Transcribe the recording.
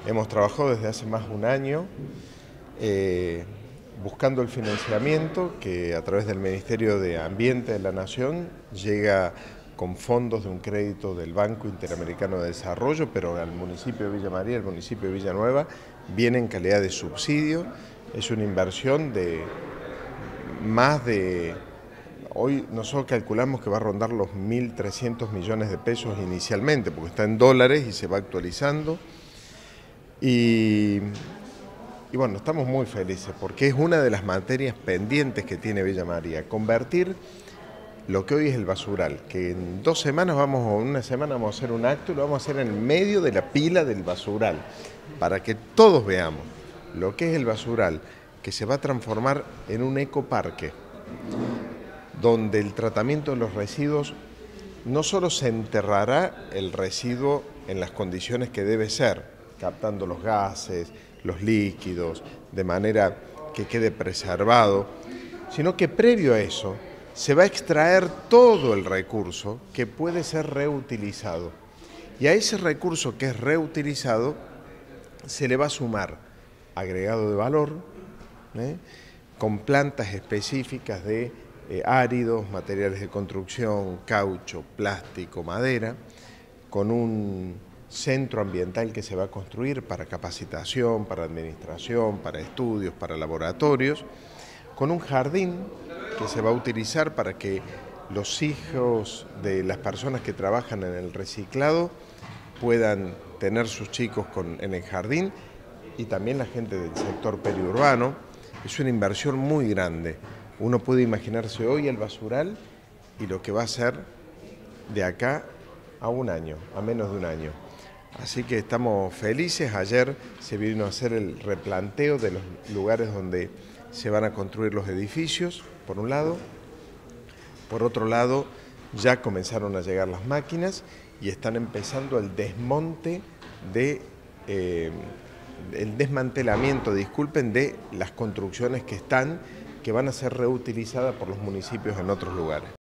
Hemos trabajado desde hace más de un año buscando el financiamiento que a través del Ministerio de Ambiente de la Nación llega con fondos de un crédito del Banco Interamericano de Desarrollo, pero al municipio de Villa María, el municipio de Villanueva, viene en calidad de subsidio. Es una inversión de más de... Hoy nosotros calculamos que va a rondar los 1.300 millones de pesos inicialmente, porque está en dólares y se va actualizando. Y bueno, estamos muy felices porque es una de las materias pendientes que tiene Villa María, convertir lo que hoy es el basural, que en 2 semanas o una semana vamos a hacer un acto y lo vamos a hacer en medio de la pila del basural, para que todos veamos lo que es el basural, que se va a transformar en un ecoparque, donde el tratamiento de los residuos no solo se enterrará el residuo en las condiciones que debe ser, captando los gases, los líquidos, de manera que quede preservado, sino que previo a eso se va a extraer todo el recurso que puede ser reutilizado. Y a ese recurso que es reutilizado se le va a sumar agregado de valor, con plantas específicas de áridos, materiales de construcción, caucho, plástico, madera, con un centro ambiental que se va a construir para capacitación, para administración, para estudios, para laboratorios, con un jardín que se va a utilizar para que los hijos de las personas que trabajan en el reciclado puedan tener sus chicos en el jardín, y también la gente del sector periurbano. Es una inversión muy grande. Uno puede imaginarse hoy el basural y lo que va a ser de acá a un año, a menos de un año. Así que estamos felices. Ayer se vino a hacer el replanteo de los lugares donde se van a construir los edificios, por un lado. Por otro lado, ya comenzaron a llegar las máquinas y están empezando el desmonte el desmantelamiento, de las construcciones que van a ser reutilizadas por los municipios en otros lugares.